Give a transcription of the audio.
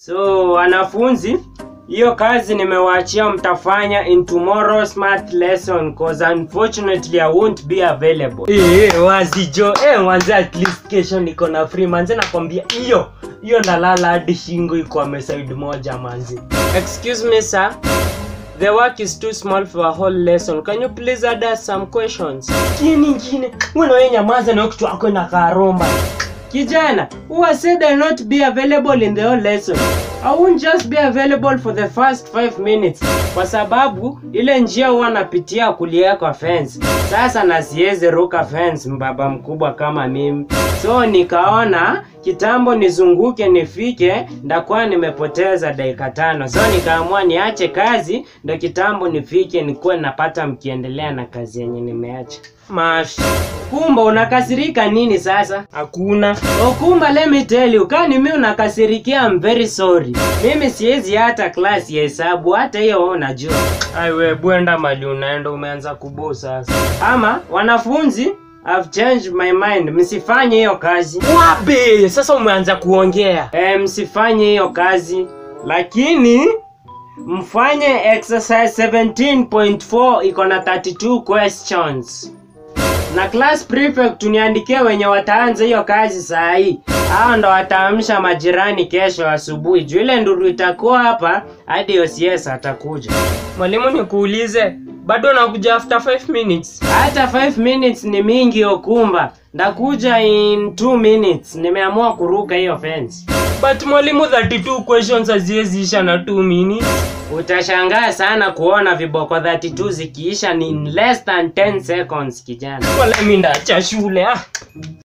So wanafunzi, hiyo kazi nimewaachia mtafanya in tomorrow's math lesson cause unfortunately I won't be available. Wazijo, wanza at least kesho niko na free manze, nakwambia hiyo nalala hadi shingo iko side moja manze. Excuse me sir. The work is too small for a whole lesson. Can you please add us some questions? Kingine, wewe nyamaza na kitu wako na karomba. Kijana, who has said I'll not be available in the whole lesson? I won't just be available for the first 5 minutes. Kwa sababu, ile njia huwa napitia kulia kwa fence. Sasa na siwezi ruka fence mbaba mkubwa kama mimi. So nikaona, kitambo nizunguke nifike, ndakuwa nimepoteza dakika 5. So nikaamua niache kazi, ndo kitambo nifike nikuwe napata mkiendelea na kazi yenye nimeacha. Mash. Kumba unakasirika nini sasa? Hakuna. Kumba let me tell you, kani mimi unakasirikia I'm very sorry. Mimi siwezi hata class ya hesabu, hata hiyo unajua. Aiwe bwenda mali unaenda umeanza kubo sasa. Ama wanafunzi, I've changed my mind. Msifanye hiyo kazi. Wabe, sasa umeanza kuongea. Msifanye hiyo kazi. Lakini mfanye exercise 17.4 iko na 32 questions. Na class prefect uniandikie wenye wataanza hiyo kazi saa hii. Hao ndo wataamsha majirani kesho asubuhi. Juu ile nduru itakuwa hapa hadi OCS atakuja. Mwalimu nikuulize, bado nakuja after 5 minutes? Hata 5 minutes ni mingi Okumba. Ndakuja in 2 minutes. Nimeamua kuruka hiyo fence. But mwalimu 32 questions haziwezi isha na 2 minutes. Utashangaa sana kuona viboko 32 zikiisha in less than 10 seconds kijana. Wala mimi ndaacha shule